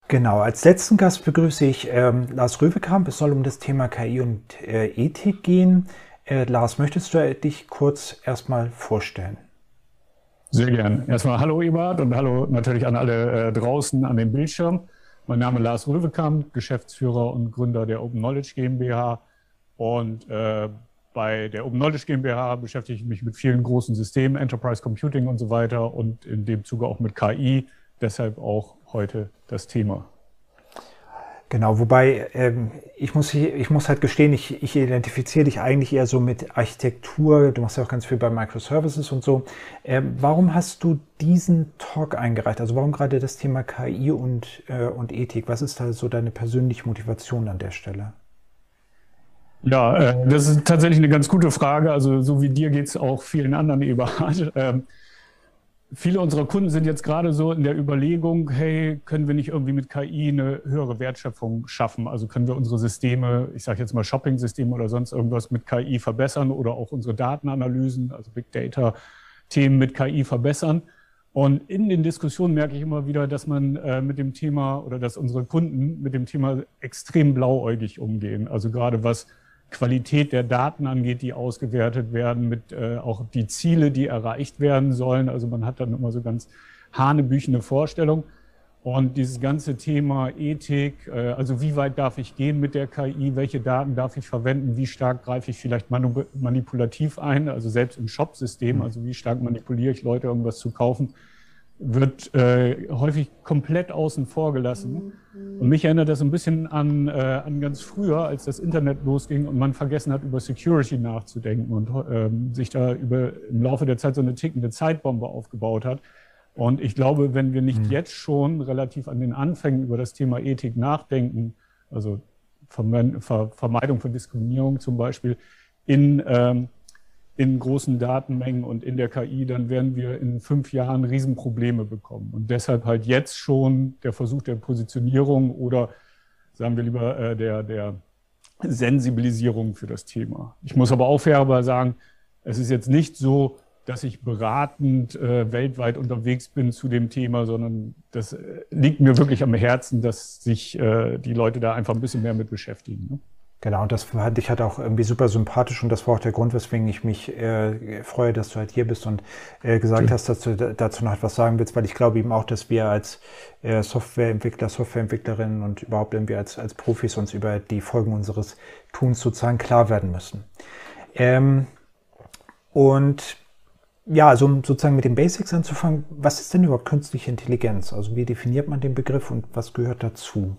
Genau, als letzten Gast begrüße ich Lars Röwekamp. Es soll um das Thema KI und Ethik gehen. Lars, möchtest du dich kurz erstmal vorstellen? Sehr gern. Erstmal hallo Ebert und hallo natürlich an alle draußen an dem Bildschirm. Mein Name ist Lars Röwekamp, Geschäftsführer und Gründer der Open Knowledge GmbH. Und bei der Open Knowledge GmbH beschäftige ich mich mit vielen großen Systemen, Enterprise Computing und so weiter und in dem Zuge auch mit KI. Deshalb auch heute das Thema. Genau, wobei ich muss halt gestehen, ich identifiziere dich eigentlich eher so mit Architektur. Du machst ja auch ganz viel bei Microservices und so. Warum hast du diesen Talk eingereicht? Also warum gerade das Thema KI und Ethik? Was ist da so deine persönliche Motivation an der Stelle? Ja, das ist tatsächlich eine ganz gute Frage. Also so wie dir geht es auch vielen anderen, Eberhard. Viele unserer Kunden sind jetzt gerade so in der Überlegung, hey, können wir nicht irgendwie mit KI eine höhere Wertschöpfung schaffen? Also können wir unsere Systeme, ich sage jetzt mal Shopping-Systeme oder sonst irgendwas mit KI verbessern oder auch unsere Datenanalysen, also Big Data-Themen mit KI verbessern? Und in den Diskussionen merke ich immer wieder, dass man mit dem Thema oder dass unsere Kunden mit dem Thema extrem blauäugig umgehen. Also gerade was Qualität der Daten angeht, die ausgewertet werden, mit auch die Ziele, die erreicht werden sollen. Also man hat dann immer so ganz hanebüchene Vorstellungen. Und dieses ganze Thema Ethik, also wie weit darf ich gehen mit der KI, welche Daten darf ich verwenden, wie stark greife ich vielleicht manipulativ ein, also selbst im Shop-System, also wie stark manipuliere ich Leute, irgendwas zu kaufen, wird häufig komplett außen vor gelassen. Und mich erinnert das ein bisschen an ganz früher, als das Internet losging und man vergessen hat, über Security nachzudenken und sich da im Laufe der Zeit so eine tickende Zeitbombe aufgebaut hat. Und ich glaube, wenn wir nicht jetzt schon relativ an den Anfängen über das Thema Ethik nachdenken, also Vermeidung von Diskriminierung zum Beispiel in großen Datenmengen und in der KI, dann werden wir in 5 Jahren Riesenprobleme bekommen. Und deshalb halt jetzt schon der Versuch der Positionierung oder sagen wir lieber der Sensibilisierung für das Thema. Ich muss aber auch fairerweise sagen, es ist jetzt nicht so, dass ich beratend weltweit unterwegs bin zu dem Thema, sondern das liegt mir wirklich am Herzen, dass sich die Leute da einfach ein bisschen mehr mit beschäftigen. Ne? Genau, und das fand ich halt auch irgendwie super sympathisch und das war auch der Grund, weswegen ich mich freue, dass du halt hier bist und gesagt hast, dass du dazu noch etwas sagen willst, weil ich glaube eben auch, dass wir als Softwareentwickler, Softwareentwicklerinnen und überhaupt irgendwie als Profis uns über die Folgen unseres Tuns sozusagen klar werden müssen. Und ja, also um sozusagen mit den Basics anzufangen, was ist denn überhaupt künstliche Intelligenz? Also wie definiert man den Begriff und was gehört dazu?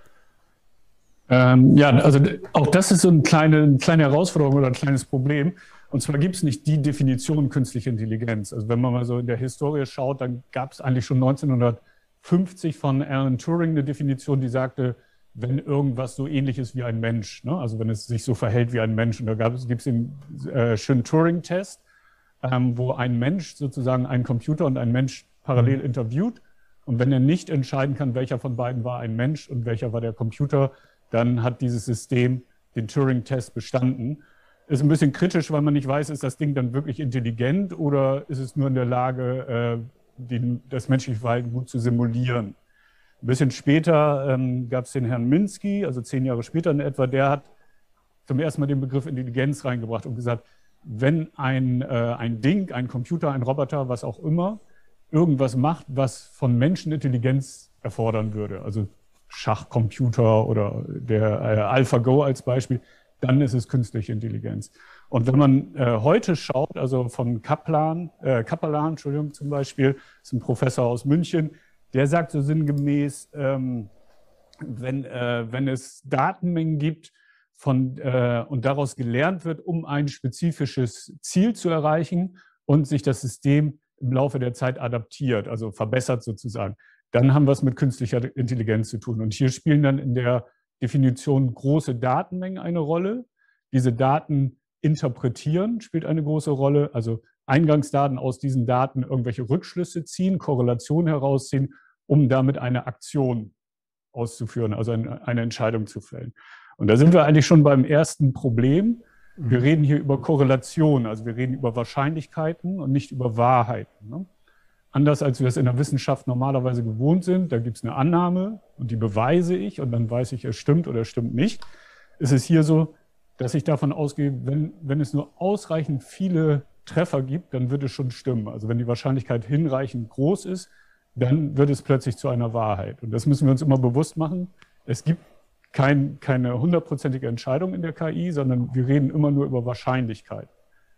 Ja, also auch das ist so eine kleine Herausforderung oder ein kleines Problem. Und zwar gibt es nicht die Definition künstliche Intelligenz. Also wenn man mal so in der Historie schaut, dann gab es eigentlich schon 1950 von Alan Turing eine Definition, die sagte, wenn irgendwas so ähnlich ist wie ein Mensch, ne? Also wenn es sich so verhält wie ein Mensch. Und da gibt es den schönen Turing-Test, wo ein Mensch sozusagen einen Computer und ein Mensch parallel interviewt. Und wenn er nicht entscheiden kann, welcher von beiden war ein Mensch und welcher war der Computer, dann hat dieses System den Turing-Test bestanden. Ist ein bisschen kritisch, weil man nicht weiß, ist das Ding dann wirklich intelligent oder ist es nur in der Lage, das menschliche Verhalten gut zu simulieren. Ein bisschen später gab es den Herrn Minsky, also 10 Jahre später in etwa, der hat zum ersten Mal den Begriff Intelligenz reingebracht und gesagt, wenn ein Ding, ein Computer, ein Roboter, was auch immer, irgendwas macht, was von Menschen Intelligenz erfordern würde, also Schachcomputer oder der AlphaGo als Beispiel, dann ist es künstliche Intelligenz. Und wenn man heute schaut, also von Kaplan, Entschuldigung, zum Beispiel, ist ein Professor aus München, der sagt so sinngemäß, wenn es Datenmengen gibt und daraus gelernt wird, um ein spezifisches Ziel zu erreichen und sich das System im Laufe der Zeit adaptiert, also verbessert sozusagen, dann haben wir es mit künstlicher Intelligenz zu tun. Und hier spielen dann in der Definition große Datenmengen eine Rolle. Diese Daten interpretieren spielt eine große Rolle. Also Eingangsdaten aus diesen Daten irgendwelche Rückschlüsse ziehen, Korrelationen herausziehen, um damit eine Aktion auszuführen, also eine Entscheidung zu fällen. Und da sind wir eigentlich schon beim ersten Problem. Wir reden hier über Korrelation, also wir reden über Wahrscheinlichkeiten und nicht über Wahrheiten. Ne? anders als wir es in der Wissenschaft normalerweise gewohnt sind. Da gibt es eine Annahme und die beweise ich und dann weiß ich, es stimmt oder es stimmt nicht. Ist es hier so, dass ich davon ausgehe, wenn es nur ausreichend viele Treffer gibt, dann wird es schon stimmen. Also wenn die Wahrscheinlichkeit hinreichend groß ist, dann wird es plötzlich zu einer Wahrheit. Und das müssen wir uns immer bewusst machen. Es gibt keine hundertprozentige Entscheidung in der KI, sondern wir reden immer nur über Wahrscheinlichkeit.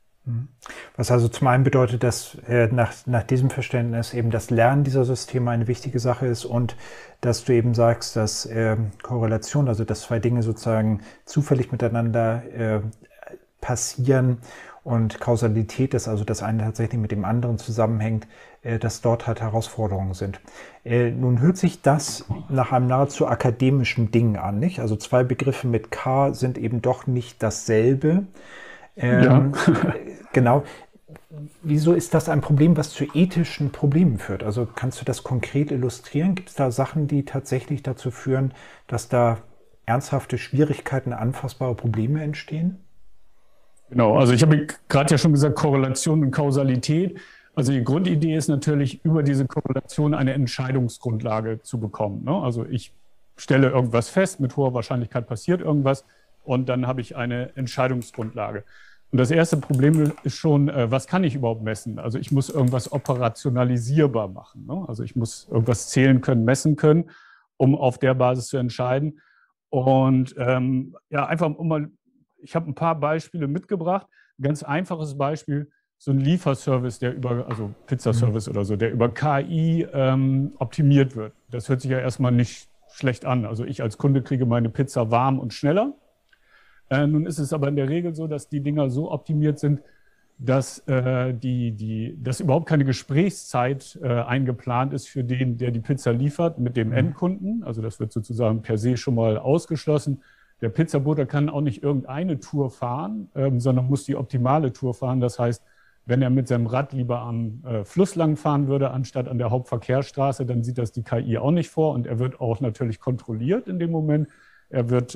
Was also zum einen bedeutet, dass nach diesem Verständnis eben das Lernen dieser Systeme eine wichtige Sache ist und dass du eben sagst, dass Korrelation, also dass zwei Dinge sozusagen zufällig miteinander passieren und Kausalität ist, also das eine tatsächlich mit dem anderen zusammenhängt, dass dort halt Herausforderungen sind. Nun hört sich das nach einem nahezu akademischen Ding an, nicht? Also zwei Begriffe mit K sind eben doch nicht dasselbe. Ja. Genau. Wieso ist das ein Problem, was zu ethischen Problemen führt? Also kannst du das konkret illustrieren? Gibt es da Sachen, die tatsächlich dazu führen, dass da ernsthafte Schwierigkeiten, anfassbare Probleme entstehen? Genau, also ich habe gerade ja schon gesagt, Korrelation und Kausalität. Also die Grundidee ist natürlich, über diese Korrelation eine Entscheidungsgrundlage zu bekommen, ne? Also ich stelle irgendwas fest, mit hoher Wahrscheinlichkeit passiert irgendwas und dann habe ich eine Entscheidungsgrundlage. Und das erste Problem ist schon, was kann ich überhaupt messen? Also ich muss irgendwas operationalisierbar machen, ne? Also ich muss irgendwas zählen können, messen können, um auf der Basis zu entscheiden. Und ja, einfach ich habe ein paar Beispiele mitgebracht. Ein ganz einfaches Beispiel, so ein Lieferservice, also Pizzaservice oder so, der über KI optimiert wird. Das hört sich ja erstmal nicht schlecht an. Also ich als Kunde kriege meine Pizza warm und schneller. Nun ist es aber in der Regel so, dass die Dinger so optimiert sind, dass dass überhaupt keine Gesprächszeit eingeplant ist für den, der die Pizza liefert, mit dem Endkunden. Also das wird sozusagen per se schon mal ausgeschlossen. Der Pizzabote kann auch nicht irgendeine Tour fahren, sondern muss die optimale Tour fahren. Das heißt, wenn er mit seinem Rad lieber am Fluss lang fahren würde, anstatt an der Hauptverkehrsstraße, dann sieht das die KI auch nicht vor. Und er wird auch natürlich kontrolliert in dem Moment. Er wird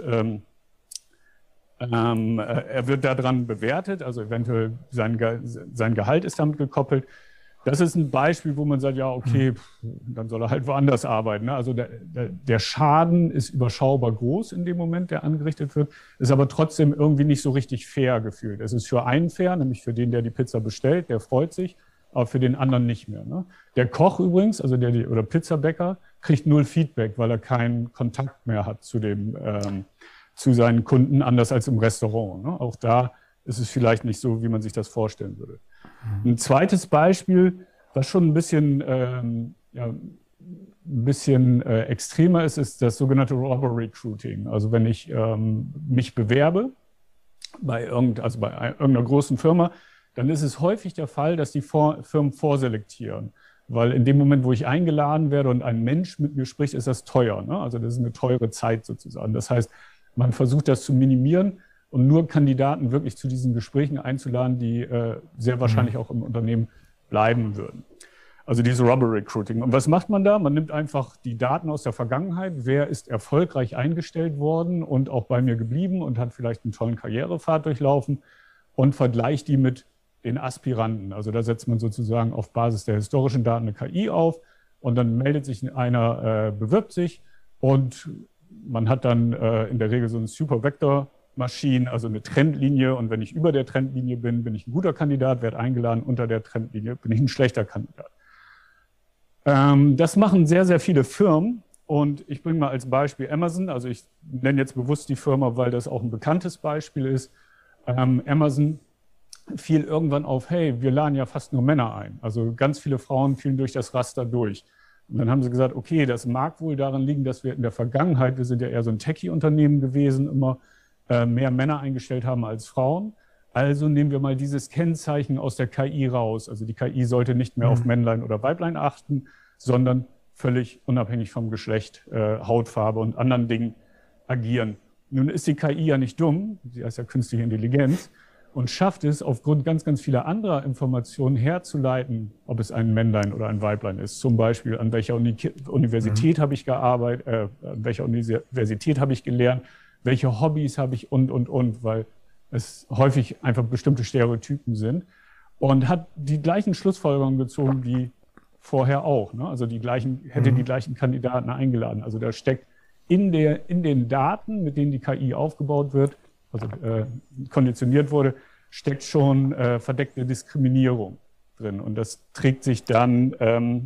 daran bewertet, also eventuell sein Gehalt ist damit gekoppelt. Das ist ein Beispiel, wo man sagt, ja, okay, dann soll er halt woanders arbeiten, ne? Also der Schaden ist überschaubar groß in dem Moment, der angerichtet wird, ist aber trotzdem irgendwie nicht so richtig fair gefühlt. Es ist für einen fair, nämlich für den, der die Pizza bestellt, der freut sich, aber für den anderen nicht mehr, ne? Der Koch übrigens, also oder Pizzabäcker, kriegt 0 Feedback, weil er keinen Kontakt mehr hat zu seinen Kunden, anders als im Restaurant, ne? Auch da ist es vielleicht nicht so, wie man sich das vorstellen würde. Ein zweites Beispiel, was schon ein bisschen extremer ist das sogenannte Robber Recruiting. Also wenn ich mich bewerbe bei irgendeiner großen Firma, dann ist es häufig der Fall, dass die Firmen vorselektieren. Weil in dem Moment, wo ich eingeladen werde und ein Mensch mit mir spricht, ist das teuer, ne? Also das ist eine teure Zeit sozusagen. Das heißt, man versucht das zu minimieren und nur Kandidaten wirklich zu diesen Gesprächen einzuladen, die sehr wahrscheinlich auch im Unternehmen bleiben würden. Also diese Robber Recruiting. Und was macht man da? Man nimmt einfach die Daten aus der Vergangenheit. Wer ist erfolgreich eingestellt worden und auch bei mir geblieben und hat vielleicht einen tollen Karrierepfad durchlaufen und vergleicht die mit den Aspiranten. Also da setzt man sozusagen auf Basis der historischen Daten eine KI auf und dann meldet sich einer, bewirbt sich und man hat dann in der Regel so eine Super-Vector-Maschine, also eine Trendlinie. Und wenn ich über der Trendlinie bin, bin ich ein guter Kandidat, werde eingeladen. Unter der Trendlinie bin ich ein schlechter Kandidat. Das machen sehr, sehr viele Firmen. Und ich bringe mal als Beispiel Amazon. Also ich nenne jetzt bewusst die Firma, weil das auch ein bekanntes Beispiel ist. Amazon fiel irgendwann auf, hey, wir laden ja fast nur Männer ein. Also ganz viele Frauen fielen durch das Raster durch. Und dann haben sie gesagt, okay, das mag wohl daran liegen, dass wir in der Vergangenheit, wir sind ja eher so ein Techie-Unternehmen gewesen, immer mehr Männer eingestellt haben als Frauen. Also nehmen wir mal dieses Kennzeichen aus der KI raus. Also die KI sollte nicht mehr auf Männlein oder Weiblein achten, sondern völlig unabhängig vom Geschlecht, Hautfarbe und anderen Dingen agieren. Nun ist die KI ja nicht dumm, sie heißt ja künstliche Intelligenz, und schafft es, aufgrund ganz, ganz vieler anderer Informationen herzuleiten, ob es ein Männlein oder ein Weiblein ist. Zum Beispiel, an welcher Universität habe ich gearbeitet, an welcher Universität habe ich gelernt, welche Hobbys habe ich und, weil es häufig einfach bestimmte Stereotypen sind. Und hat die gleichen Schlussfolgerungen gezogen wie vorher auch. Ne? Also hätte die gleichen Kandidaten eingeladen. Also da steckt in den Daten, mit denen die KI aufgebaut wird, also konditioniert wurde, steckt schon verdeckte Diskriminierung drin. Und das trägt sich dann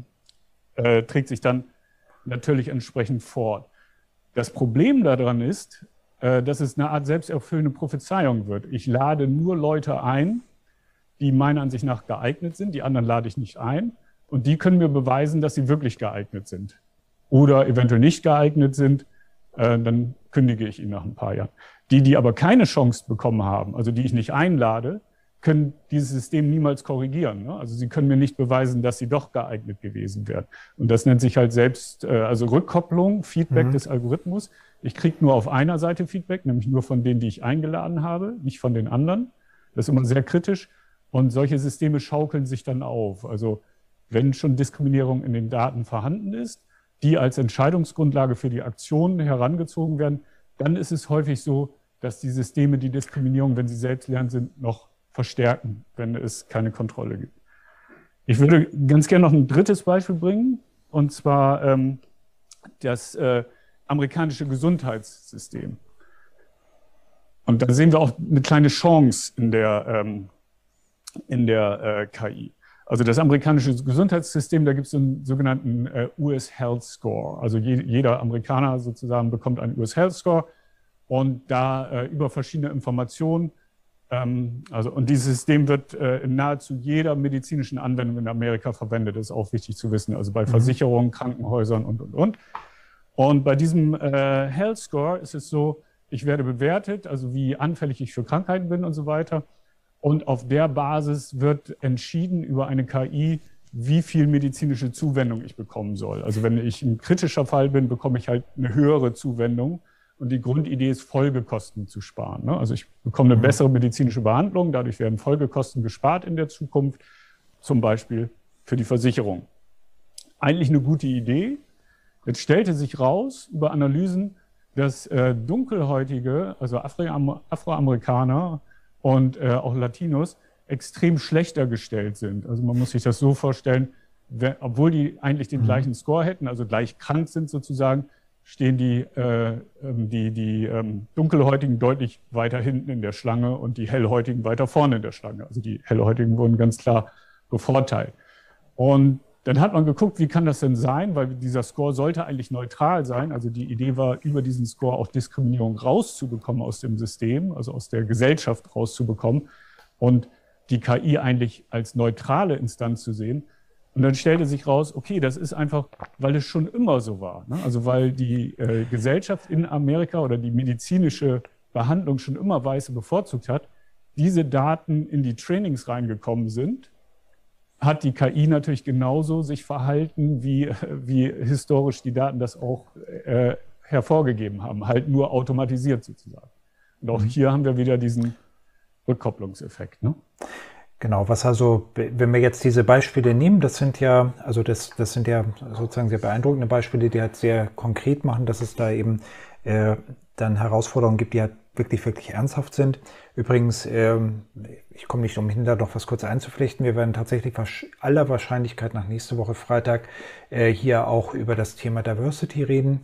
natürlich entsprechend fort. Das Problem daran ist, dass es eine Art selbsterfüllende Prophezeiung wird. Ich lade nur Leute ein, die meiner Ansicht nach geeignet sind. Die anderen lade ich nicht ein. Und die können mir beweisen, dass sie wirklich geeignet sind. Oder eventuell nicht geeignet sind, dann kündige ich ihn nach ein paar Jahren. Die aber keine Chance bekommen haben, also die ich nicht einlade, können dieses System niemals korrigieren. Ne? Also sie können mir nicht beweisen, dass sie doch geeignet gewesen wären. Und das nennt sich halt also Rückkopplung, Feedback des Algorithmus. Ich kriege nur auf einer Seite Feedback, nämlich nur von denen, die ich eingeladen habe, nicht von den anderen. Das ist immer sehr kritisch. Und solche Systeme schaukeln sich dann auf. Also wenn schon Diskriminierung in den Daten vorhanden ist, die als Entscheidungsgrundlage für die Aktionen herangezogen werden, dann ist es häufig so, dass die Systeme die Diskriminierung, wenn sie selbstlernend sind, noch verstärken, wenn es keine Kontrolle gibt. Ich würde ganz gerne noch ein drittes Beispiel bringen, und zwar das amerikanische Gesundheitssystem. Und da sehen wir auch eine kleine Chance in der KI. Also das amerikanische Gesundheitssystem, da gibt es einen sogenannten US Health Score. Also jeder Amerikaner sozusagen bekommt einen US Health Score und da über verschiedene Informationen. Und dieses System wird in nahezu jeder medizinischen Anwendung in Amerika verwendet. Das ist auch wichtig zu wissen. Also bei Versicherungen, Krankenhäusern und. Und bei diesem Health Score ist es so, ich werde bewertet, also wie anfällig ich für Krankheiten bin und so weiter. Und auf der Basis wird entschieden über eine KI, wie viel medizinische Zuwendung ich bekommen soll. Also wenn ich ein kritischer Fall bin, bekomme ich halt eine höhere Zuwendung. Und die Grundidee ist, Folgekosten zu sparen. Ne? Also ich bekomme eine bessere medizinische Behandlung, dadurch werden Folgekosten gespart in der Zukunft, zum Beispiel für die Versicherung. Eigentlich eine gute Idee. Jetzt stellte sich raus über Analysen, dass Dunkelhäutige, also Afroamerikaner und auch Latinos extrem schlechter gestellt sind. Also man muss sich das so vorstellen, obwohl die eigentlich den gleichen Score hätten, also gleich krank sind sozusagen, stehen die Dunkelhäutigen deutlich weiter hinten in der Schlange und die Hellhäutigen weiter vorne in der Schlange. Also die Hellhäutigen wurden ganz klar bevorteilt. Und dann hat man geguckt, wie kann das denn sein, weil dieser Score sollte eigentlich neutral sein. Also die Idee war, über diesen Score auch Diskriminierung rauszubekommen aus dem System, also aus der Gesellschaft rauszubekommen und die KI eigentlich als neutrale Instanz zu sehen. Und dann stellte sich raus, okay, das ist einfach, weil es schon immer so war. Ne? Also weil die Gesellschaft in Amerika oder die medizinische Behandlung schon immer Weiße bevorzugt hat, diese Daten in die Trainings reingekommen sind, hat die KI natürlich genauso sich verhalten, wie historisch die Daten das auch hervorgegeben haben, halt nur automatisiert sozusagen. Und auch hier haben wir wieder diesen Rückkopplungseffekt. Ne? Genau, wenn wir jetzt diese Beispiele nehmen, das sind ja sozusagen sehr beeindruckende Beispiele, die halt sehr konkret machen, dass es da eben dann Herausforderungen gibt, die halt wirklich, wirklich ernsthaft sind. Übrigens, ich komme nicht umhin, da noch was kurz einzuflechten. Wir werden tatsächlich aller Wahrscheinlichkeit nach nächste Woche Freitag hier auch über das Thema Diversity reden,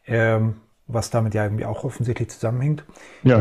was damit ja irgendwie auch offensichtlich zusammenhängt. Ja.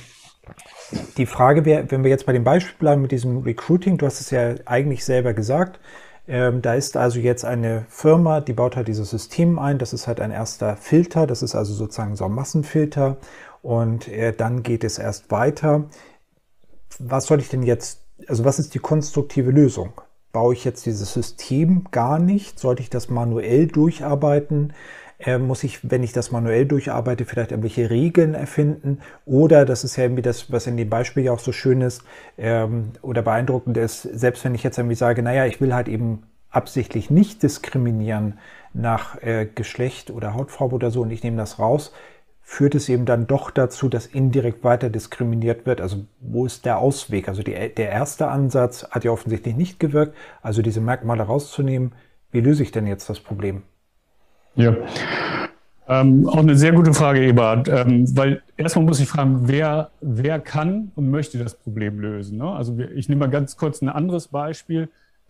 Die Frage wäre, wenn wir jetzt bei dem Beispiel bleiben mit diesem Recruiting, du hast es ja eigentlich selber gesagt, da ist also jetzt eine Firma, die baut halt dieses System ein, das ist halt ein erster Filter, das ist also sozusagen so ein Massenfilter und dann geht es erst weiter. Was soll ich denn jetzt, also was ist die konstruktive Lösung? Baue ich jetzt dieses System gar nicht? Sollte ich das manuell durcharbeiten? Muss ich, wenn ich das manuell durcharbeite, vielleicht irgendwelche Regeln erfinden? Oder, das ist ja irgendwie das, was in dem Beispiel ja auch so schön ist oder beeindruckend ist, selbst wenn ich jetzt irgendwie sage, naja, ich will halt eben absichtlich nicht diskriminieren nach Geschlecht oder Hautfarbe oder so und ich nehme das raus, führt es eben dann doch dazu, dass indirekt weiter diskriminiert wird. Also wo ist der Ausweg? Also der erste Ansatz hat ja offensichtlich nicht gewirkt, also diese Merkmale rauszunehmen. Wie löse ich denn jetzt das Problem? Ja, auch eine sehr gute Frage, Eberhard, weil erstmal muss ich fragen, wer kann und möchte das Problem lösen? Ne? Also ich nehme mal ganz kurz ein anderes Beispiel.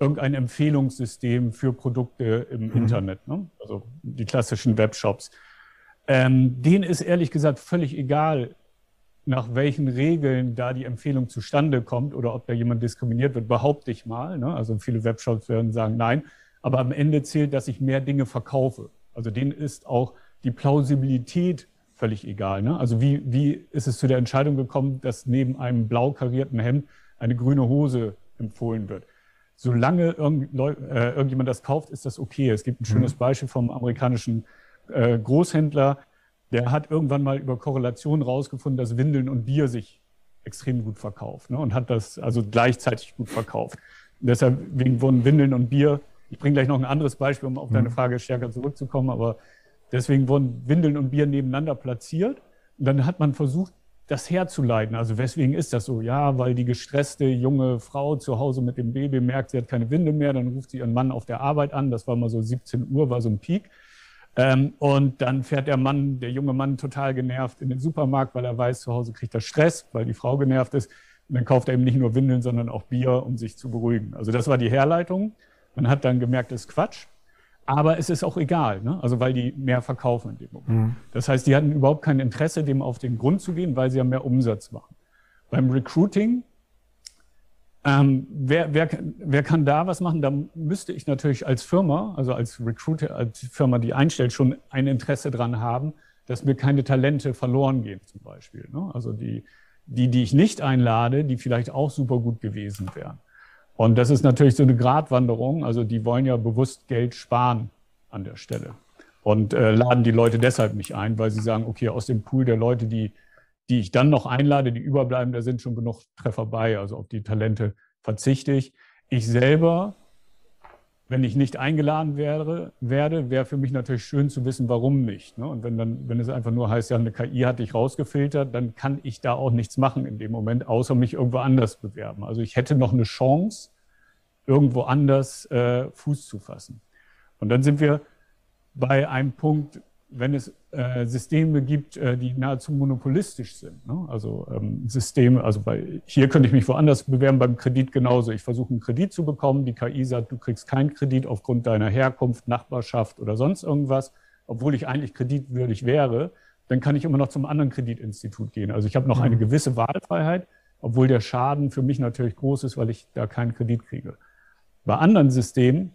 irgendein Empfehlungssystem für Produkte im Internet, ne? Also die klassischen Webshops. Denen ist ehrlich gesagt völlig egal, nach welchen Regeln da die Empfehlung zustande kommt oder ob da jemand diskriminiert wird, behaupte ich mal, ne? Also viele Webshops werden sagen, nein. Aber am Ende zählt, dass ich mehr Dinge verkaufe. Also denen ist auch die Plausibilität völlig egal, ne? Also wie ist es zu der Entscheidung gekommen, dass neben einem blau karierten Hemd eine grüne Hose empfohlen wird? Solange irgendjemand das kauft, ist das okay. Es gibt ein schönes Beispiel vom amerikanischen Großhändler, der hat irgendwann mal über Korrelation rausgefunden, dass Windeln und Bier sich extrem gut verkauft, ne? Und hat das also gleichzeitig gut verkauft. Und deshalb wurden Windeln und Bier, ich bringe gleich noch ein anderes Beispiel, um auf deine Frage stärker zurückzukommen, aber deswegen wurden Windeln und Bier nebeneinander platziert. Und dann hat man versucht, das herzuleiten. Also weswegen ist das so? Ja, weil die gestresste junge Frau zu Hause mit dem Baby merkt, sie hat keine Windel mehr, dann ruft sie ihren Mann auf der Arbeit an. Das war mal so 17 Uhr, war so ein Peak. Und dann fährt der junge Mann total genervt in den Supermarkt, weil er weiß, zu Hause kriegt er Stress, weil die Frau genervt ist. Und dann kauft er eben nicht nur Windeln, sondern auch Bier, um sich zu beruhigen. Also das war die Herleitung. Man hat dann gemerkt, das ist Quatsch. Aber es ist auch egal, ne? Also weil die mehr verkaufen in dem Moment. Das heißt, die hatten überhaupt kein Interesse, dem auf den Grund zu gehen, weil sie ja mehr Umsatz machen. Beim Recruiting, wer kann da was machen? Da müsste ich natürlich als Firma, also als Recruiter, als Firma, die einstellt, schon ein Interesse dran haben, dass mir keine Talente verloren gehen zum Beispiel, ne? Also die ich nicht einlade, die vielleicht auch super gut gewesen wären. Und das ist natürlich so eine Gratwanderung. Also die wollen ja bewusst Geld sparen an der Stelle und laden die Leute deshalb nicht ein, weil sie sagen, okay, aus dem Pool der Leute, die ich dann noch einlade, die überbleiben, da sind schon genug Treffer bei. Also auf die Talente verzichte ich. Ich selber, wenn ich nicht eingeladen wäre für mich natürlich schön zu wissen, warum nicht, ne? Und wenn es einfach nur heißt, ja, eine KI hat dich rausgefiltert, dann kann ich da auch nichts machen in dem Moment, außer mich irgendwo anders bewerben. Also ich hätte noch eine Chance, irgendwo anders Fuß zu fassen. Und dann sind wir bei einem Punkt, wenn es Systeme gibt, die nahezu monopolistisch sind, ne? Also Systeme, also hier könnte ich mich woanders bewerben, beim Kredit genauso. Ich versuche einen Kredit zu bekommen, die KI sagt, du kriegst keinen Kredit aufgrund deiner Herkunft, Nachbarschaft oder sonst irgendwas, obwohl ich eigentlich kreditwürdig wäre, dann kann ich immer noch zum anderen Kreditinstitut gehen. Also ich habe noch eine gewisse Wahlfreiheit, obwohl der Schaden für mich natürlich groß ist, weil ich da keinen Kredit kriege. Bei anderen Systemen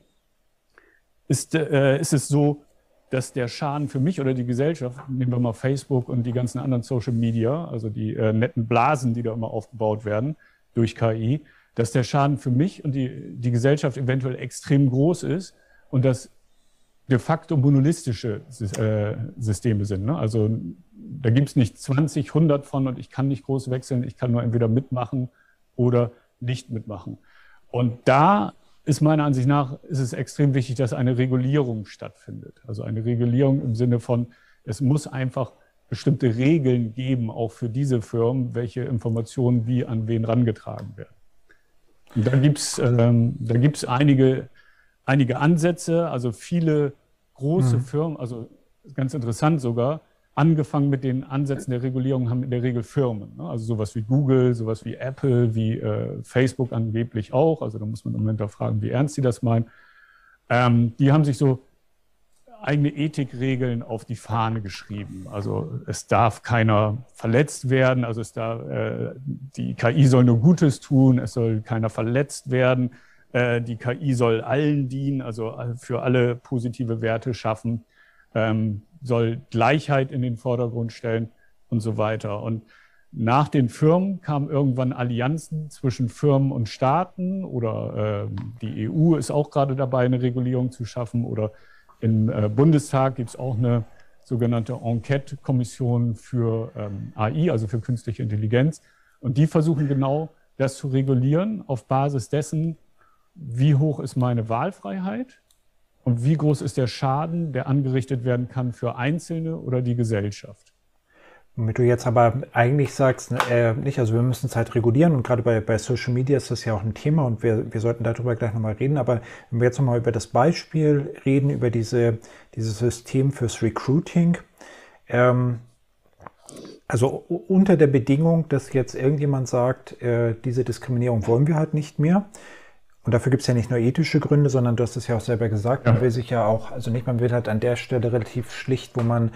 ist es so, dass der Schaden für mich oder die Gesellschaft, nehmen wir mal Facebook und die ganzen anderen Social Media, also die netten Blasen, die da immer aufgebaut werden durch KI, dass der Schaden für mich und die Gesellschaft eventuell extrem groß ist und dass de facto monolistische Systeme sind, ne? Also da gibt es nicht 20, 100 von und ich kann nicht groß wechseln, ich kann nur entweder mitmachen oder nicht mitmachen. Und da ist meiner Ansicht nach, ist es extrem wichtig, dass eine Regulierung stattfindet. Also eine Regulierung im Sinne von, es muss einfach bestimmte Regeln geben, auch für diese Firmen, welche Informationen wie an wen rangetragen werden. Und da gibt's einige Ansätze, also viele große Firmen, also ganz interessant sogar, angefangen mit den Ansätzen der Regulierung haben in der Regel Firmen, ne? Also sowas wie Google, sowas wie Apple, wie Facebook angeblich auch. Also da muss man im Moment auch fragen, wie ernst sie das meinen. Die haben sich so eigene Ethikregeln auf die Fahne geschrieben. Also es darf keiner verletzt werden, also die KI soll nur Gutes tun, es soll keiner verletzt werden. Die KI soll allen dienen, also für alle positive Werte schaffen, soll Gleichheit in den Vordergrund stellen und so weiter. Und nach den Firmen kamen irgendwann Allianzen zwischen Firmen und Staaten oder die EU ist auch gerade dabei, eine Regulierung zu schaffen oder im Bundestag gibt es auch eine sogenannte Enquete-Kommission für AI, also für künstliche Intelligenz. Und die versuchen genau das zu regulieren auf Basis dessen, wie hoch ist meine Wahlfreiheit und wie groß ist der Schaden, der angerichtet werden kann für Einzelne oder die Gesellschaft. Womit du jetzt aber eigentlich sagst, nicht, also wir müssen es halt regulieren und gerade bei Social Media ist das ja auch ein Thema und wir sollten darüber gleich nochmal reden, aber wenn wir jetzt nochmal über das Beispiel reden, über dieses System fürs Recruiting, also unter der Bedingung, dass jetzt irgendjemand sagt, diese Diskriminierung wollen wir halt nicht mehr, Und dafür gibt es ja nicht nur ethische Gründe, sondern du hast es ja auch selber gesagt, man Ja. will sich ja auch, also nicht, man will halt an der Stelle relativ schlicht, wo man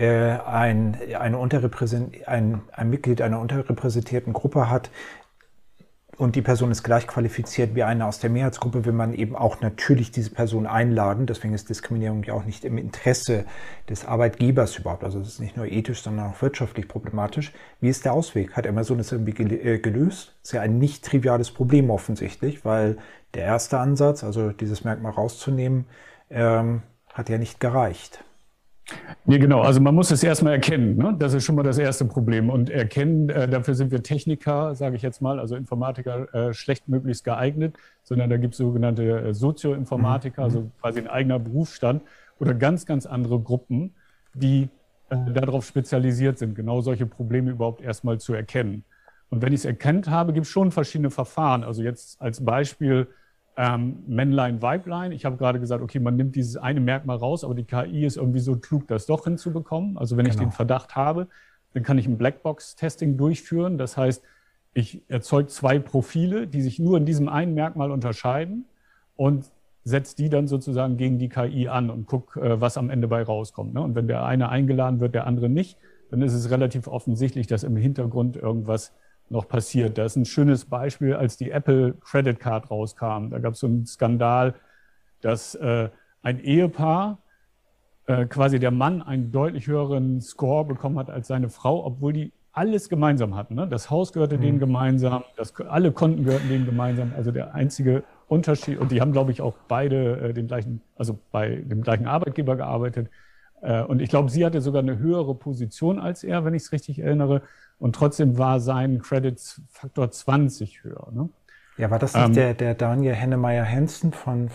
ein Mitglied einer unterrepräsentierten Gruppe hat und die Person ist gleich qualifiziert wie eine aus der Mehrheitsgruppe, will man eben auch natürlich diese Person einladen. Deswegen ist Diskriminierung ja auch nicht im Interesse des Arbeitgebers überhaupt. Also es ist nicht nur ethisch, sondern auch wirtschaftlich problematisch. Wie ist der Ausweg? Hat Amazon das irgendwie gelöst? Das ist ja ein nicht triviales Problem offensichtlich, weil der erste Ansatz, also dieses Merkmal rauszunehmen, hat ja nicht gereicht. Nee, genau. Also man muss es erstmal erkennen. Ne? Das ist schon mal das erste Problem. Und erkennen, dafür sind wir Techniker, sage ich jetzt mal, also Informatiker, schlecht möglichst geeignet, sondern da gibt es sogenannte Sozioinformatiker, also quasi ein eigener Berufsstand oder ganz, ganz andere Gruppen, die darauf spezialisiert sind, genau solche Probleme überhaupt erstmal zu erkennen. Und wenn ich es erkannt habe, gibt es schon verschiedene Verfahren. Also jetzt als Beispiel Männlein, Weiblein. Ich habe gerade gesagt, okay, man nimmt dieses eine Merkmal raus, aber die KI ist irgendwie so klug, das doch hinzubekommen. Also wenn ich den Verdacht habe, dann kann ich ein Blackbox-Testing durchführen. Das heißt, ich erzeuge zwei Profile, die sich nur in diesem einen Merkmal unterscheiden und setze die dann sozusagen gegen die KI an und gucke, was am Ende bei rauskommt. Ne? Und wenn der eine eingeladen wird, der andere nicht, dann ist es relativ offensichtlich, dass im Hintergrund irgendwas noch passiert. Da ist ein schönes Beispiel, als die Apple Credit Card rauskam. Da gab es so einen Skandal, dass ein Ehepaar, quasi der Mann, einen deutlich höheren Score bekommen hat als seine Frau, obwohl die alles gemeinsam hatten. Ne? Das Haus gehörte denen gemeinsam, alle Konten gehörten denen gemeinsam. Also der einzige Unterschied, und die haben, glaube ich, auch beide bei dem gleichen Arbeitgeber gearbeitet. Und ich glaube, sie hatte sogar eine höhere Position als er, wenn ich es richtig erinnere. Und trotzdem war sein Credits-Faktor 20 höher. Ne? Ja, war das nicht der Daniel Hennemeyer-Hansen von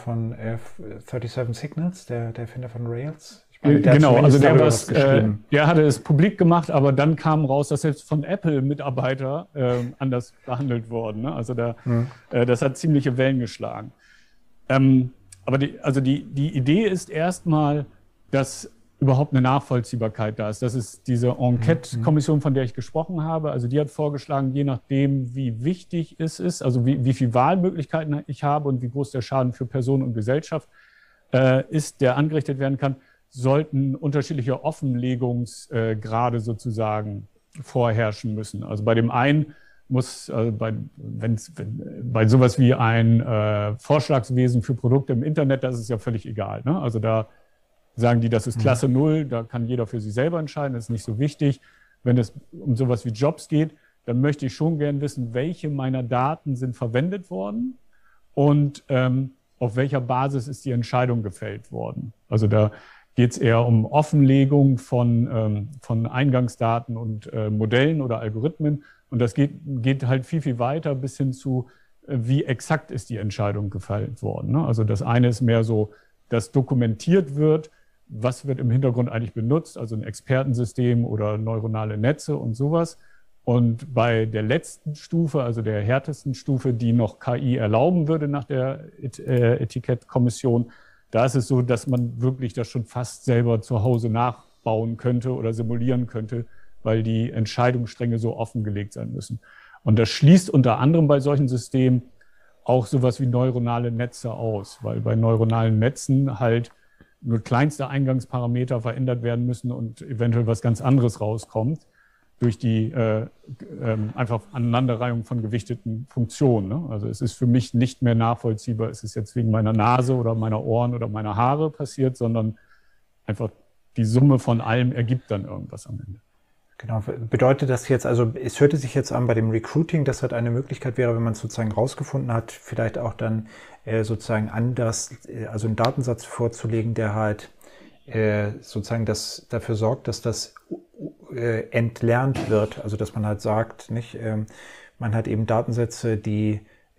37 Signals, der Erfinder von Rails? Ich meine, der genau, also der hatte es publik gemacht, aber dann kam raus, dass selbst von Apple-Mitarbeiter anders behandelt wurden. Ne? Also das hat ziemliche Wellen geschlagen. Aber die Idee ist erstmal, dass überhaupt eine Nachvollziehbarkeit da ist. Das ist diese Enquete-Kommission, von der ich gesprochen habe. Also die hat vorgeschlagen, je nachdem, wie wichtig es ist, also wie viele Wahlmöglichkeiten ich habe und wie groß der Schaden für Person und Gesellschaft ist, der angerichtet werden kann, sollten unterschiedliche Offenlegungsgrade sozusagen vorherrschen müssen. Also bei dem einen muss, bei sowas wie ein Vorschlagswesen für Produkte im Internet, das ist ja völlig egal. Ne? Also da sagen die, das ist Klasse 0, da kann jeder für sich selber entscheiden, das ist nicht so wichtig. Wenn es um sowas wie Jobs geht, dann möchte ich schon gern wissen, welche meiner Daten sind verwendet worden und auf welcher Basis ist die Entscheidung gefällt worden. Also da geht es eher um Offenlegung von Eingangsdaten und Modellen oder Algorithmen. Und das geht halt viel, viel weiter bis hin zu, wie exakt ist die Entscheidung gefällt worden. Ne? Also das eine ist mehr so, dass dokumentiert wird, was wird im Hintergrund eigentlich benutzt, also ein Expertensystem oder neuronale Netze und sowas. Und bei der letzten Stufe, also der härtesten Stufe, die noch KI erlauben würde nach der Etikettkommission, da ist es so, dass man wirklich das schon fast selber zu Hause nachbauen könnte oder simulieren könnte, weil die Entscheidungsstränge so offengelegt sein müssen. Und das schließt unter anderem bei solchen Systemen auch sowas wie neuronale Netze aus, weil bei neuronalen Netzen halt nur kleinste Eingangsparameter verändert werden müssen und eventuell was ganz anderes rauskommt durch die einfach Aneinanderreihung von gewichteten Funktionen. Ne? Also es ist für mich nicht mehr nachvollziehbar, ist es jetzt wegen meiner Nase oder meiner Ohren oder meiner Haare passiert, sondern einfach die Summe von allem ergibt dann irgendwas am Ende. Genau, bedeutet das jetzt, also es hörte sich jetzt an bei dem Recruiting, dass halt eine Möglichkeit wäre, wenn man es sozusagen rausgefunden hat, vielleicht auch dann sozusagen anders, also einen Datensatz vorzulegen, der halt sozusagen dafür sorgt, dass das entlernt wird, also dass man halt sagt, nicht, man hat eben Datensätze, die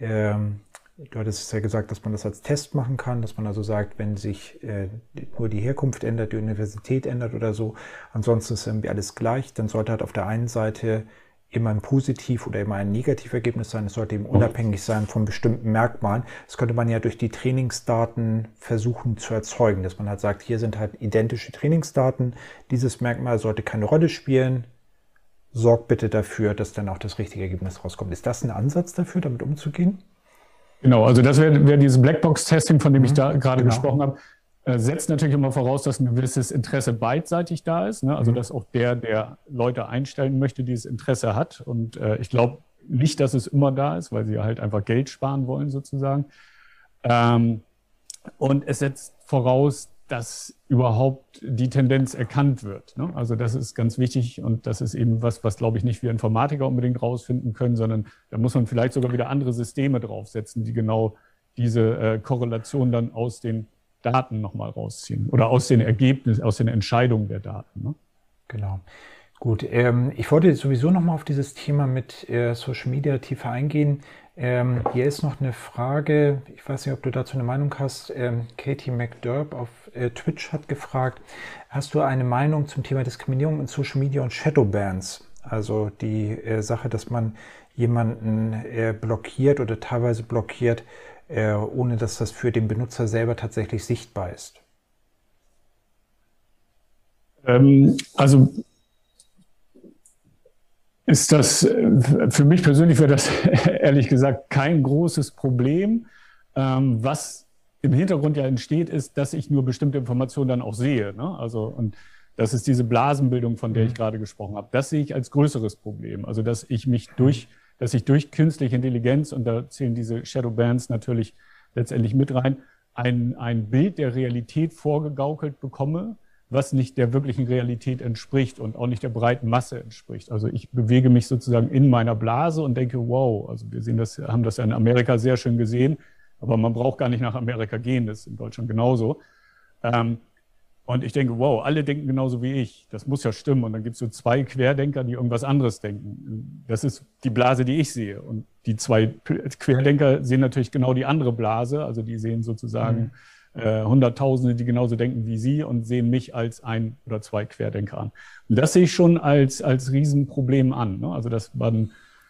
du hattest ja gesagt, dass man das als Test machen kann, dass man also sagt, wenn sich nur die Herkunft ändert, die Universität ändert oder so, ansonsten ist irgendwie alles gleich, dann sollte halt auf der einen Seite immer ein Positiv- oder immer ein Negativergebnis sein. Es sollte eben unabhängig sein von bestimmten Merkmalen. Das könnte man ja durch die Trainingsdaten versuchen zu erzeugen, dass man halt sagt, hier sind halt identische Trainingsdaten, dieses Merkmal sollte keine Rolle spielen, sorgt bitte dafür, dass dann auch das richtige Ergebnis rauskommt. Ist das ein Ansatz dafür, damit umzugehen? Genau, also das wäre dieses Blackbox-Testing, von dem ich da gerade gesprochen habe, setzt natürlich immer voraus, dass ein gewisses Interesse beidseitig da ist. Ne? Also dass auch der Leute einstellen möchte, dieses Interesse hat. Und ich glaube nicht, dass es immer da ist, weil sie halt einfach Geld sparen wollen sozusagen. Und es setzt voraus, dass überhaupt die Tendenz erkannt wird. Ne? Also das ist ganz wichtig und das ist eben was glaube ich, nicht wir Informatiker unbedingt rausfinden können, sondern da muss man vielleicht sogar wieder andere Systeme draufsetzen, die genau diese Korrelation dann aus den Daten nochmal rausziehen oder aus den Ergebnissen, aus den Entscheidungen der Daten. Ne? Genau. Gut, ich wollte sowieso nochmal auf dieses Thema mit Social Media tiefer eingehen. Hier ist noch eine Frage, ich weiß nicht, ob du dazu eine Meinung hast. Katie McDerb auf Twitch hat gefragt, hast du eine Meinung zum Thema Diskriminierung in Social Media und Shadowbans? Also die Sache, dass man jemanden blockiert oder teilweise blockiert, ohne dass das für den Benutzer selber tatsächlich sichtbar ist. Also ist das, für mich persönlich wäre das ehrlich gesagt kein großes Problem. Was im Hintergrund ja entsteht, ist, dass ich nur bestimmte Informationen dann auch sehe. Ne? Also, und das ist diese Blasenbildung, von der ich gerade gesprochen habe. Das sehe ich als größeres Problem. Also, dass ich durch künstliche Intelligenz, und da zählen diese Shadowbans natürlich letztendlich mit rein, ein Bild der Realität vorgegaukelt bekomme, was nicht der wirklichen Realität entspricht und auch nicht der breiten Masse entspricht. Also ich bewege mich sozusagen in meiner Blase und denke, wow, also wir sehen das, haben das ja in Amerika sehr schön gesehen, aber man braucht gar nicht nach Amerika gehen, das ist in Deutschland genauso. Und ich denke, wow, alle denken genauso wie ich. Das muss ja stimmen. Und dann gibt es so zwei Querdenker, die irgendwas anderes denken. Das ist die Blase, die ich sehe. Und die zwei Querdenker sehen natürlich genau die andere Blase. Also die sehen sozusagen Hunderttausende, die genauso denken wie sie und sehen mich als ein oder zwei Querdenker an. Und das sehe ich schon als Riesenproblem an. Ne? Also dass man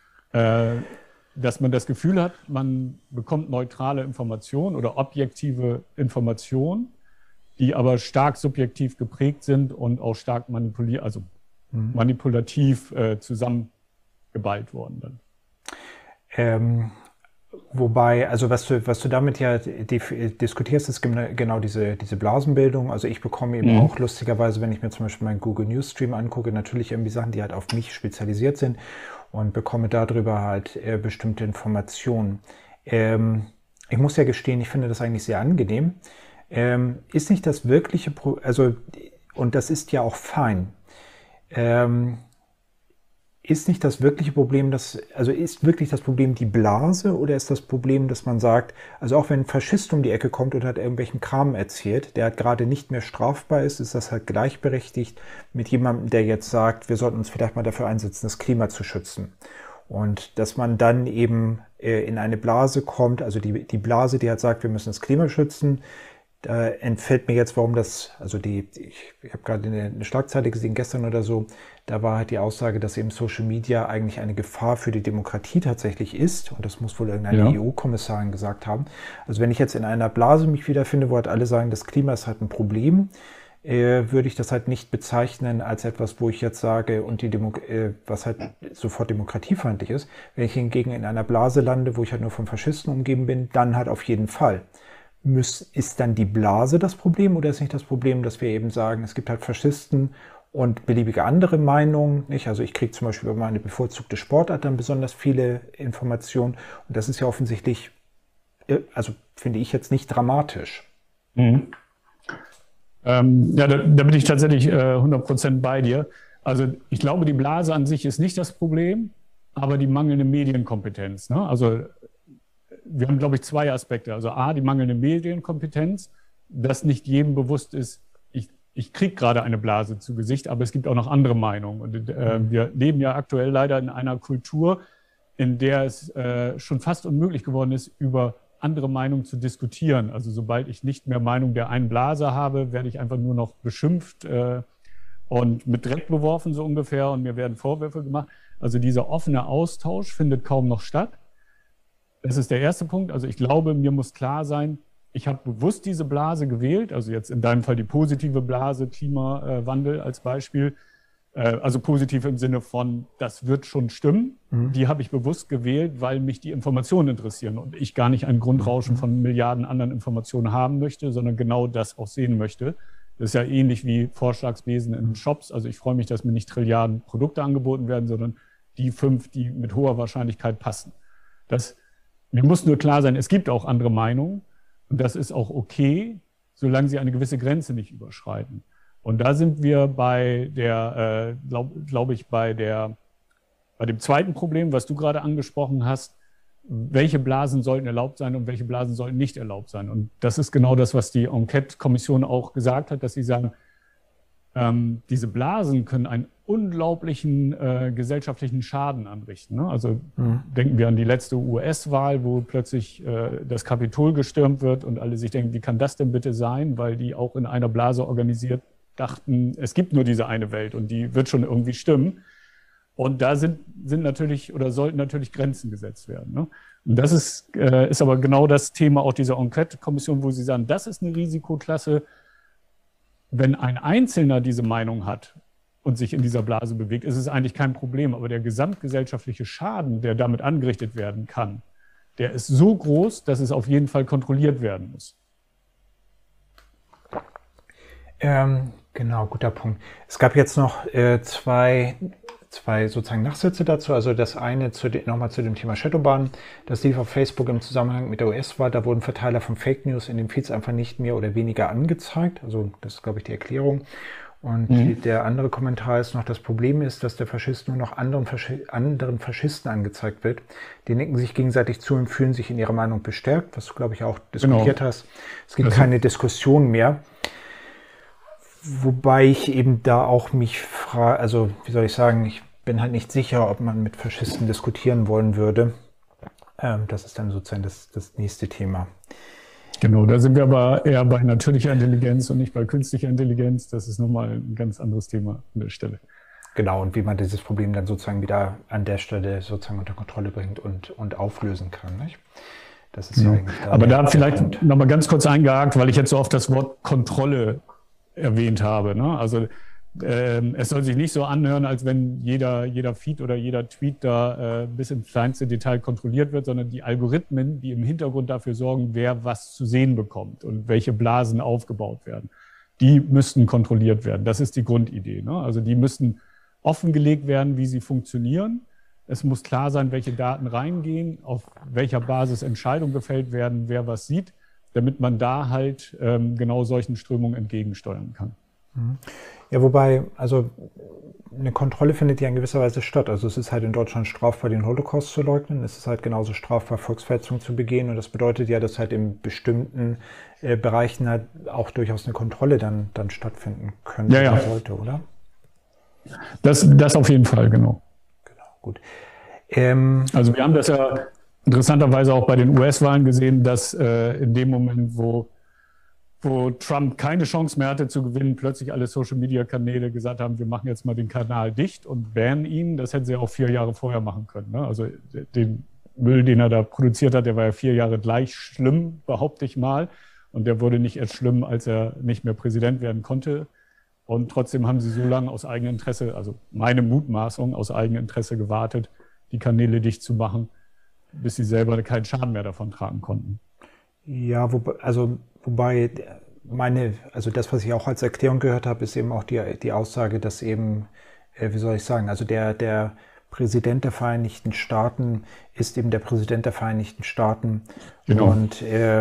das Gefühl hat, man bekommt neutrale Informationen oder objektive Informationen, die aber stark subjektiv geprägt sind und auch stark manipulativ zusammengeballt wurden dann. Wobei, also was du damit ja diskutierst, ist genau diese Blasenbildung. Also ich bekomme eben auch lustigerweise, wenn ich mir zum Beispiel meinen Google News Stream angucke, natürlich irgendwie Sachen, die halt auf mich spezialisiert sind und bekomme darüber halt bestimmte Informationen. Ich muss ja gestehen, ich finde das eigentlich sehr angenehm. Ist nicht das wirkliche und das ist ja auch fein, ist nicht das wirkliche Problem, ist wirklich das Problem die Blase oder ist das Problem, dass man sagt, also auch wenn ein Faschist um die Ecke kommt und hat irgendwelchen Kram erzählt, der halt gerade nicht mehr strafbar ist das halt gleichberechtigt mit jemandem, der jetzt sagt, wir sollten uns vielleicht mal dafür einsetzen, das Klima zu schützen. Und dass man dann eben in eine Blase kommt, also die Blase, die halt sagt, wir müssen das Klima schützen. Da entfällt mir jetzt, warum ich habe gerade eine Schlagzeile gesehen, gestern oder so, da war halt die Aussage, dass eben Social Media eigentlich eine Gefahr für die Demokratie tatsächlich ist. Und das muss wohl irgendeine EU-Kommissarin gesagt haben. Also wenn ich jetzt in einer Blase mich wiederfinde, wo halt alle sagen, das Klima ist halt ein Problem, würde ich das halt nicht bezeichnen als etwas, wo ich jetzt sage, und was halt sofort demokratiefeindlich ist. Wenn ich hingegen in einer Blase lande, wo ich halt nur von Faschisten umgeben bin, dann halt auf jeden Fall. Ist dann die Blase das Problem oder ist nicht das Problem, dass wir eben sagen, es gibt halt Faschisten und beliebige andere Meinungen, nicht? Also ich kriege zum Beispiel über meine bevorzugte Sportart dann besonders viele Informationen und das ist ja offensichtlich, also finde ich jetzt nicht dramatisch. Ja, da bin ich tatsächlich 100% bei dir. Also ich glaube, die Blase an sich ist nicht das Problem, aber die mangelnde Medienkompetenz. Ne? Also wir haben, glaube ich, zwei Aspekte. Also A, die mangelnde Medienkompetenz, dass nicht jedem bewusst ist, ich kriege gerade eine Blase zu Gesicht, aber es gibt auch noch andere Meinungen. Und wir leben ja aktuell leider in einer Kultur, in der es schon fast unmöglich geworden ist, über andere Meinungen zu diskutieren. Also sobald ich nicht mehr Meinung der einen Blase habe, werde ich einfach nur noch beschimpft und mit Dreck beworfen, so ungefähr, und mir werden Vorwürfe gemacht. Also dieser offene Austausch findet kaum noch statt. Das ist der erste Punkt. Also ich glaube, mir muss klar sein, ich habe bewusst diese Blase gewählt, also jetzt in deinem Fall die positive Blase, Klimawandel als Beispiel, Also positiv im Sinne von, das wird schon stimmen. Die habe ich bewusst gewählt, weil mich die Informationen interessieren und ich gar nicht ein Grundrauschen von Milliarden anderen Informationen haben möchte, sondern genau das auch sehen möchte. Das ist ja ähnlich wie Vorschlagswesen in Shops. Also ich freue mich, dass mir nicht Trilliarden Produkte angeboten werden, sondern die 5, die mit hoher Wahrscheinlichkeit passen. Mir muss nur klar sein, es gibt auch andere Meinungen und das ist auch okay, solange sie eine gewisse Grenze nicht überschreiten. Und da sind wir bei der, glaube ich, bei dem zweiten Problem, was du gerade angesprochen hast. Welche Blasen sollten erlaubt sein und welche Blasen sollten nicht erlaubt sein? Und das ist genau das, was die Enquete-Kommission auch gesagt hat, dass sie sagen, diese Blasen können einen unglaublichen gesellschaftlichen Schaden anrichten. Ne? Also denken wir an die letzte US-Wahl, wo plötzlich das Kapitol gestürmt wird und alle sich denken, wie kann das denn bitte sein? Weil die auch in einer Blase organisiert dachten, es gibt nur diese eine Welt und die wird schon irgendwie stimmen. Und da sind natürlich oder sollten natürlich Grenzen gesetzt werden. Ne? Und das ist aber genau das Thema auch dieser Enquete-Kommission, wo sie sagen, das ist eine Risikoklasse. Wenn ein Einzelner diese Meinung hat und sich in dieser Blase bewegt, ist es eigentlich kein Problem. Aber der gesamtgesellschaftliche Schaden, der damit angerichtet werden kann, der ist so groß, dass es auf jeden Fall kontrolliert werden muss. Genau, guter Punkt. Es gab jetzt noch zwei sozusagen Nachsätze dazu. Also das eine nochmal zu dem Thema Shadowban. Das lief auf Facebook im Zusammenhang mit der US-Wahl. Da wurden Verteiler von Fake News in den Feeds einfach nicht mehr oder weniger angezeigt. Also das ist, glaube ich, die Erklärung. Und der andere Kommentar ist noch, das Problem ist, dass der Faschist nur noch anderen Faschisten angezeigt wird. Die nicken sich gegenseitig zu und fühlen sich in ihrer Meinung bestärkt, was du, glaube ich, auch diskutiert hast. Es gibt keine Diskussion mehr. Wobei ich eben da auch mich frage, also wie soll ich sagen, ich bin halt nicht sicher, ob man mit Faschisten diskutieren wollen würde. Das ist dann sozusagen das nächste Thema. Genau, da sind wir aber eher bei natürlicher Intelligenz und nicht bei künstlicher Intelligenz. Das ist nochmal ein ganz anderes Thema an der Stelle. Genau, und wie man dieses Problem dann sozusagen wieder an der Stelle sozusagen unter Kontrolle bringt und auflösen kann, nicht? Das ist ja eigentlich aber da vielleicht nochmal ganz kurz eingehakt, weil ich jetzt so oft das Wort Kontrolle erwähnt habe. Ne? Also es soll sich nicht so anhören, als wenn jeder Feed oder jeder Tweet da bis ins kleinste Detail kontrolliert wird, sondern die Algorithmen, die im Hintergrund dafür sorgen, wer was zu sehen bekommt und welche Blasen aufgebaut werden, die müssten kontrolliert werden. Das ist die Grundidee. Ne? Also die müssten offengelegt werden, wie sie funktionieren. Es muss klar sein, welche Daten reingehen, auf welcher Basis Entscheidungen gefällt werden, wer was sieht, damit man da halt genau solchen Strömungen entgegensteuern kann. Ja, wobei, also eine Kontrolle findet ja in gewisser Weise statt. Also es ist halt in Deutschland strafbar, den Holocaust zu leugnen. Es ist halt genauso strafbar, Volksverhetzung zu begehen. Und das bedeutet ja, dass halt in bestimmten Bereichen halt auch durchaus eine Kontrolle dann stattfinden könnte oder sollte, oder? Das auf jeden Fall, genau. Genau, gut. Also wir haben das ja interessanterweise auch bei den US-Wahlen gesehen, dass in dem Moment, wo Trump keine Chance mehr hatte zu gewinnen, plötzlich alle Social-Media-Kanäle gesagt haben, wir machen jetzt mal den Kanal dicht und bannen ihn. Das hätten sie auch 4 Jahre vorher machen können. Ne? Also den Müll, den er da produziert hat, der war ja 4 Jahre gleich schlimm, behaupte ich mal. Und der wurde nicht erst schlimm, als er nicht mehr Präsident werden konnte. Und trotzdem haben sie so lange aus eigenem Interesse, also meine Mutmaßung, aus eigenem Interesse gewartet, die Kanäle dicht zu machen, bis sie selber keinen Schaden mehr davon tragen konnten. Ja, wobei also das, was ich auch als Erklärung gehört habe, ist eben auch die Aussage, dass eben, wie soll ich sagen, also der Präsident der Vereinigten Staaten ist eben der Präsident der Vereinigten Staaten. Genau. Und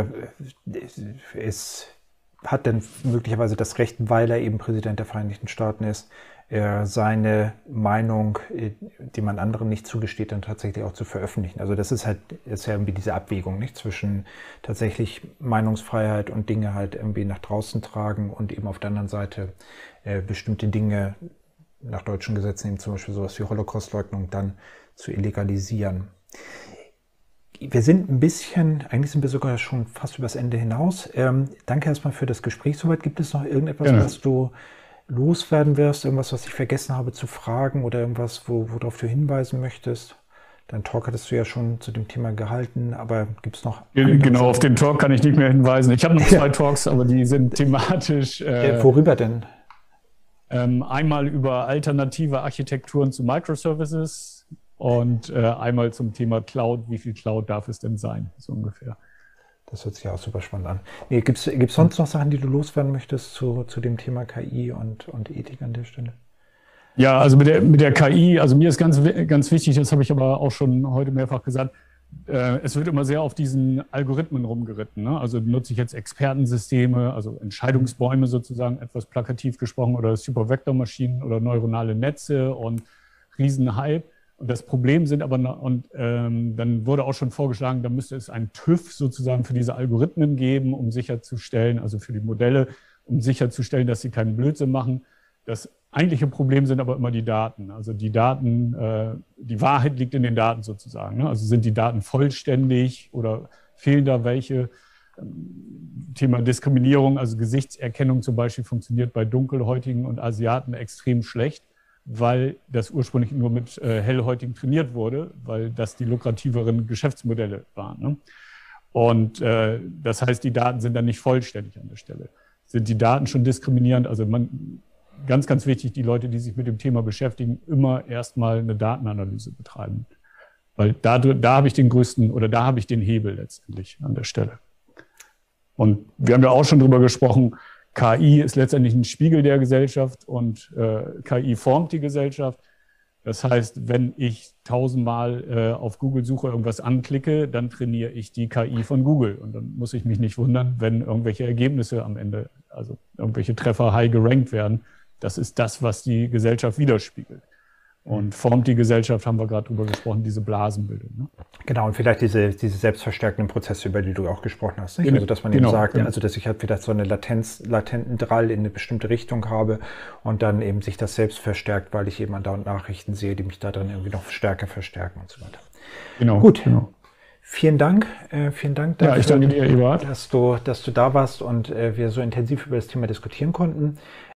es hat dann möglicherweise das Recht, weil er eben Präsident der Vereinigten Staaten ist, seine Meinung, die man anderen nicht zugesteht, dann tatsächlich auch zu veröffentlichen. Also das ist ja irgendwie diese Abwägung, nicht, zwischen tatsächlich Meinungsfreiheit und Dinge halt irgendwie nach draußen tragen und eben auf der anderen Seite bestimmte Dinge nach deutschen Gesetzen, eben zum Beispiel sowas wie Holocaustleugnung, dann zu illegalisieren. Wir sind eigentlich sind wir sogar schon fast übers Ende hinaus. Danke erstmal für das Gespräch soweit. Gibt es noch irgendetwas, was du loswerden wirst, irgendwas, was ich vergessen habe zu fragen oder irgendwas, worauf du hinweisen möchtest? Deinen Talk hattest du ja schon zu dem Thema gehalten, aber gibt es noch... Genau, auf den Talk kann ich nicht mehr hinweisen. Ich habe noch 2 Talks, aber die sind thematisch... worüber denn? Einmal über alternative Architekturen zu Microservices und einmal zum Thema Cloud. Wie viel Cloud darf es denn sein, so ungefähr? Das hört sich auch super spannend an. Nee, gibt's sonst noch Sachen, die du loswerden möchtest zu dem Thema KI und Ethik an der Stelle? Ja, also mit der KI, also mir ist ganz wichtig, das habe ich aber auch schon heute mehrfach gesagt, es wird immer sehr auf diesen Algorithmen rumgeritten. Ne? Also nutze ich jetzt Expertensysteme, also Entscheidungsbäume sozusagen, etwas plakativ gesprochen, oder Supervektormaschinen oder neuronale Netze und Riesenhype. Und das Problem sind aber, dann wurde auch schon vorgeschlagen, da müsste es einen TÜV sozusagen für diese Algorithmen geben, um sicherzustellen, also für die Modelle, um sicherzustellen, dass sie keinen Blödsinn machen. Das eigentliche Problem sind aber immer die Daten. Also die Daten, die Wahrheit liegt in den Daten sozusagen. Ne? Also sind die Daten vollständig oder fehlen da welche? Thema Diskriminierung, also Gesichtserkennung zum Beispiel, funktioniert bei Dunkelhäutigen und Asiaten extrem schlecht, weil das ursprünglich nur mit Hellhäutigen trainiert wurde, weil das die lukrativeren Geschäftsmodelle waren. Ne? Und das heißt, die Daten sind dann nicht vollständig an der Stelle. Sind die Daten schon diskriminierend? Also ganz, ganz wichtig, die Leute, die sich mit dem Thema beschäftigen, immer erstmal eine Datenanalyse betreiben. Weil da habe ich den größten oder da habe ich den Hebel letztendlich an der Stelle. Und wir haben ja auch schon drüber gesprochen, KI ist letztendlich ein Spiegel der Gesellschaft und KI formt die Gesellschaft. Das heißt, wenn ich 1000-mal auf Google-Suche irgendwas anklicke, dann trainiere ich die KI von Google. Und dann muss ich mich nicht wundern, wenn irgendwelche Ergebnisse am Ende, also irgendwelche Treffer high gerankt werden. Das ist das, was die Gesellschaft widerspiegelt. Und formt die Gesellschaft, haben wir gerade drüber gesprochen, diese Blasenbildung. Ne? Genau, und vielleicht diese selbstverstärkenden Prozesse, über die du auch gesprochen hast. Nicht? Also, dass man eben sagt, also, dass ich halt vielleicht so eine latenten Drall in eine bestimmte Richtung habe und dann eben sich das selbst verstärkt, weil ich eben andauernd Nachrichten sehe, die mich da drin irgendwie noch stärker verstärken und so weiter. Genau. Gut. Genau. Vielen Dank dafür, ja, ich danke dir, Eberhard, dass du da warst und wir so intensiv über das Thema diskutieren konnten.